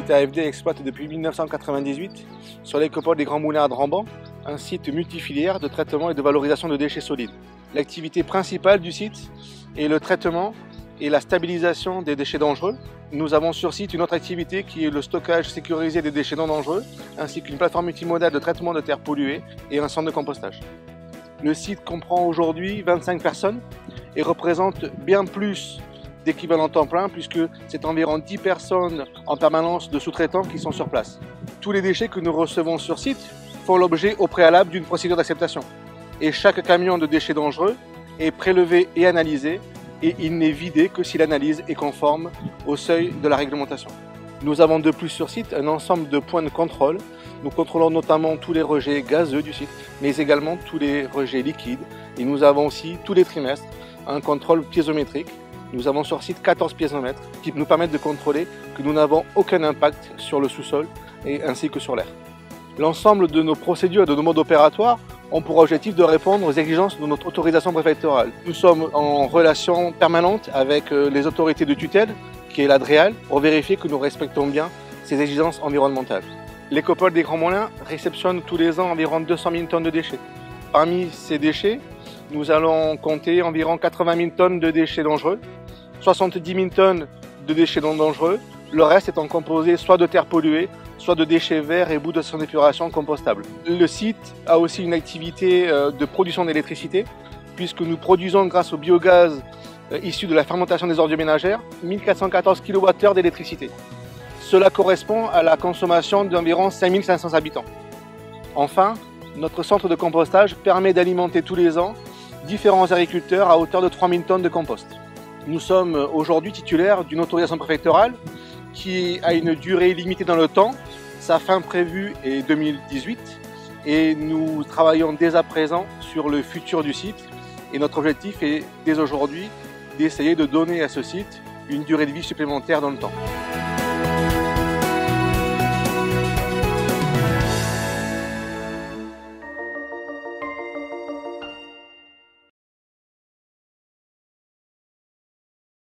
société AFD exploite depuis 1998 sur l'écopole des Grands Moulins à Dramban un site multifilière de traitement et de valorisation de déchets solides. L'activité principale du site est le traitement et la stabilisation des déchets dangereux. Nous avons sur site une autre activité qui est le stockage sécurisé des déchets non dangereux, ainsi qu'une plateforme multimodale de traitement de terres polluées et un centre de compostage. Le site comprend aujourd'hui 25 personnes et représente bien plus d'équivalent temps plein puisque c'est environ 10 personnes en permanence de sous-traitants qui sont sur place. Tous les déchets que nous recevons sur site font l'objet au préalable d'une procédure d'acceptation. Et chaque camion de déchets dangereux est prélevé et analysé et il n'est vidé que si l'analyse est conforme au seuil de la réglementation. Nous avons de plus sur site un ensemble de points de contrôle. Nous contrôlons notamment tous les rejets gazeux du site, mais également tous les rejets liquides. Et nous avons aussi tous les trimestres un contrôle piézométrique. Nous avons sur site 14 piézomètres qui nous permettent de contrôler que nous n'avons aucun impact sur le sous-sol ainsi que sur l'air. L'ensemble de nos procédures et de nos modes opératoires ont pour objectif de répondre aux exigences de notre autorisation préfectorale. Nous sommes en relation permanente avec les autorités de tutelle, qui est l'ADREAL, pour vérifier que nous respectons bien ces exigences environnementales. L'écopole des Grands Moulins réceptionne tous les ans environ 200 000 tonnes de déchets. Parmi ces déchets, nous allons compter environ 80 000 tonnes de déchets dangereux, 70 000 tonnes de déchets non dangereux, le reste étant composé soit de terres polluées, soit de déchets verts et bouts de stations d'épuration compostables. Le site a aussi une activité de production d'électricité, puisque nous produisons grâce au biogaz issu de la fermentation des ordures ménagères 1414 kWh d'électricité. Cela correspond à la consommation d'environ 5500 habitants. Enfin, notre centre de compostage permet d'alimenter tous les ans différents agriculteurs à hauteur de 3000 tonnes de compost. Nous sommes aujourd'hui titulaires d'une autorisation préfectorale qui a une durée limitée dans le temps. Sa fin prévue est 2018 et nous travaillons dès à présent sur le futur du site. Et notre objectif est dès aujourd'hui d'essayer de donner à ce site une durée de vie supplémentaire dans le temps.